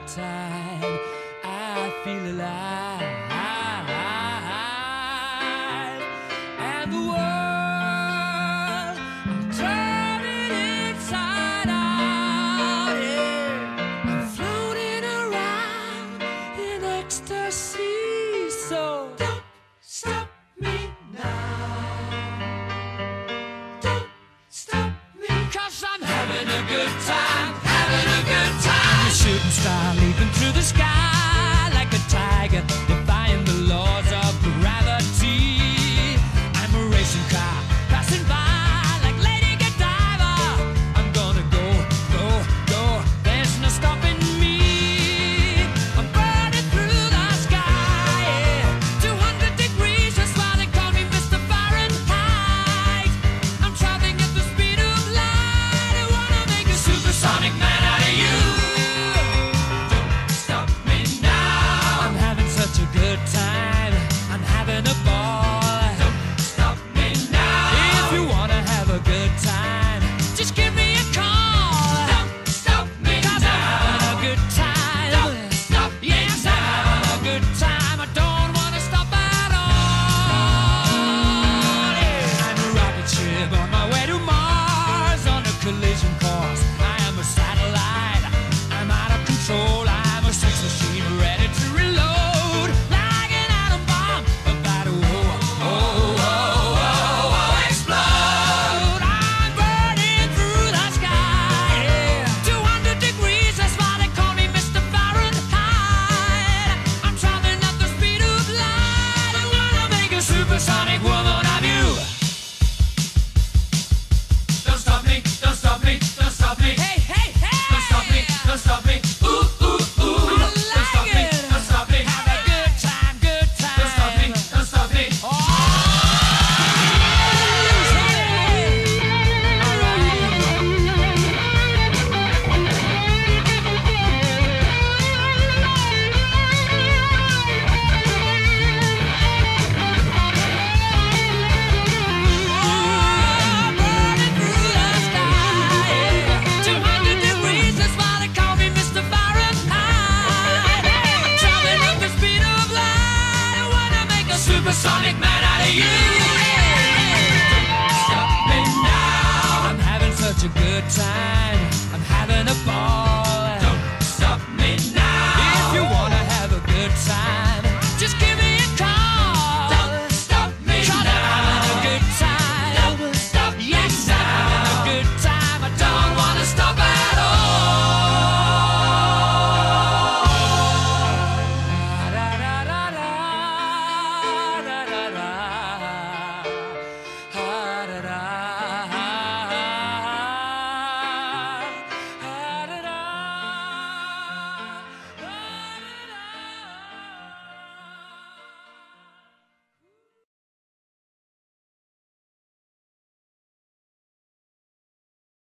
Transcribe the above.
good time. I feel alive, and the world I'm turning inside out. Yeah, I'm floating around in ecstasy. So don't stop me now. Don't stop me, 'cause I'm having a good time, having a good time. A shooting star leaping through the sky like a tiger, defying the laws of gravity. I'm a racing car passing by like Lady Godiva. I'm gonna go, go, go. There's no stopping me. I'm burning through the sky, yeah. 200 degrees, that's why they call me Mr. Fahrenheit. I'm traveling at the speed of light. I wanna make a supersonic man out of you. Don't stop me now. I'm having such a good time. I'm having a ball. Don't stop me now. If you wanna have a good time, just give me a call. Don't stop me 'cause I'm having a good time. Don't stop me yes, now. I'm having a good time. I don't wanna stop at all. Yeah. I'm a rocket ship on my way to Mars on a collision course. I am a satellite. I'm out of control. I'm a sex machine ready to reload like an atom bomb about to explode. I'm burning through the sky, yeah. 200 degrees, that's why they call me Mr. Fahrenheit. I'm traveling at the speed of light. I wanna make a supersonic woman of you. Don't stop me, don't stop me, don't stop me. Hey, hey, hey! Don't stop me, don't stop me. Ooh, ooh, ooh. Don't stop me, don't stop me. Have a good time, good time. Don't stop me, don't stop me. Oh! Burning through the sky, yeah. 200 degrees, that's why they call me Mr. Fahrenheit. I'm traveling at the speed of light. I wanna make a supersonic